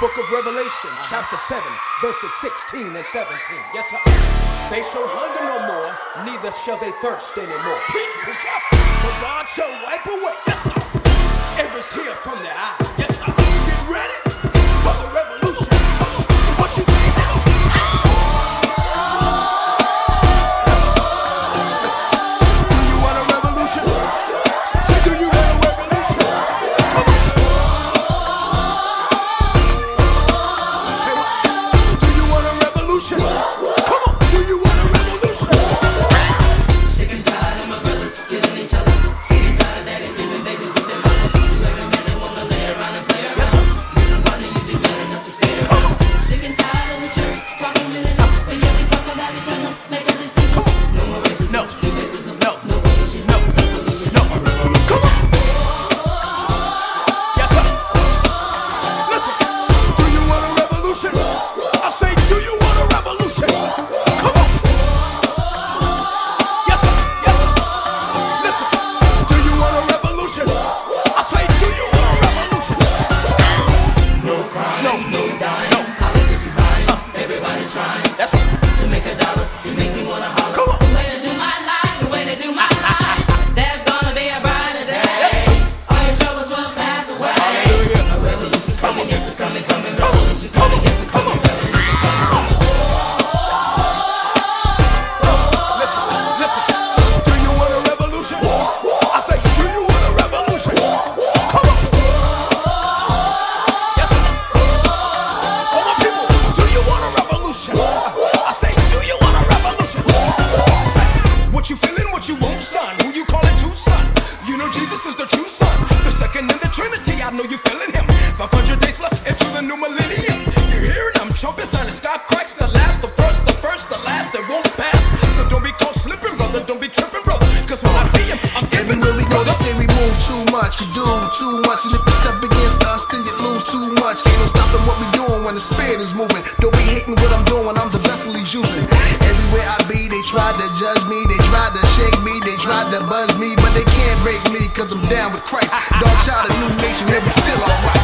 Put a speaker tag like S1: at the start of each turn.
S1: Book of Revelation, chapter 7, verses 16 and 17. Yes, sir. They shall hunger no more, neither shall they thirst anymore. Preach, preach up. For God shall wipe away, yes, sir, every tear from their eye. Yes, sir. Get ready for the revolution. What you say now? Do you want a revolution? Say, do you want a revolution? Come on. Say what? Do you want a revolution? Come on. Do you want a revolution?
S2: Sick and tired of my brothers killing each other. Sick and tired of daddies leaving babies with their mothers. To every man that wanna lay around and play around.
S1: Yes, sir.
S2: Listen, partner, you be man enough to stay around. Sick and tired of the church talking religion, but yet we talk about each other. Make a decision. No more racism.
S1: No.
S2: Two racism.
S1: No.
S2: No pollution.
S1: No.
S2: No solution.
S1: No. Come on. Yes, sir. Listen. Do you want a revolution? I say, do you want a revolution? Come on. Yes, sir. Yes, sir. Listen. Do you want a revolution? I say, do you want a revolution?
S2: No crime.
S1: No.
S2: No dying.
S1: No.
S2: Politicians lying. Everybody's trying
S1: That's right.
S2: to make a dollar. It makes me wanna holler.
S1: Come on.
S2: The way to do my life, the way to do my life. There's gonna be a brighter day.
S1: Yes, sir.
S2: All your troubles will pass away.
S1: Hallelujah.
S2: A revolution's coming, yes, it's coming, coming.
S1: Come on.
S2: Revolution's coming, yes, it's
S1: Come
S2: coming.
S1: on.
S2: Revolution's coming, coming.
S1: Listen. Listen. Do you want a revolution? I say, do you want a revolution? Come on. Yes, sir. All my people, do you want a revolution? I say, do you want a revolution? Say, what you feeling, what you want, son? Who you calling true son? You know Jesus is the true son, the second in the Trinity. I know you feeling him. 500 days left into the new millennium. You hearing them trumpets and the sky cracks. The last, the first, the last. It won't pass. So don't be caught slipping, brother. Don't be tripping, brother. Cause when I see him, I'm giving
S3: Everywhere we go,
S1: brother.
S3: they say we move too much, we do too much. And if you step against us, then you lose too much. Ain't no stopping what we doing when the spirit is moving. Don't be hating what I'm doing, I'm the vessel he's using. Everywhere I be, they try to judge me, they try to shake me, they try to buzz me, but they can't break me, cause I'm down with Christ. Dog child, a new nation, and we feel alright.